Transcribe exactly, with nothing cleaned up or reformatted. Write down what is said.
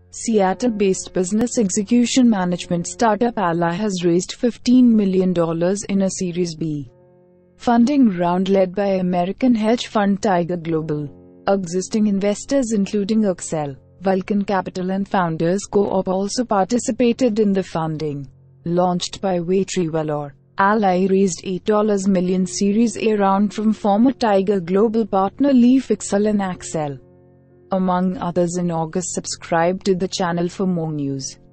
Seattle-based business execution management startup Accel has raised fifteen million dollars in a Series B funding round led by American hedge fund Tiger Global. Existing investors including Accel, Vulcan Capital and Founders Co-op also participated in the funding. Launched by Vetri Vellore, Accel raised eight million dollars Series A round from former Tiger Global partner Fixel and Accel, among others in August. Subscribe to the channel for more news.